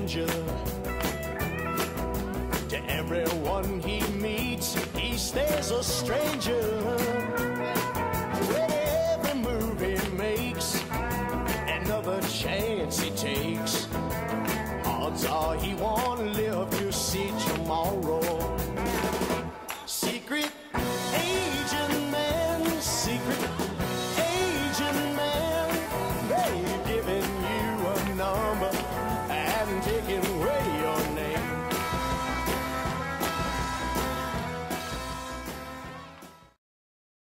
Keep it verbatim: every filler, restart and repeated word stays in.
danger. To everyone he meets, he stays a stranger.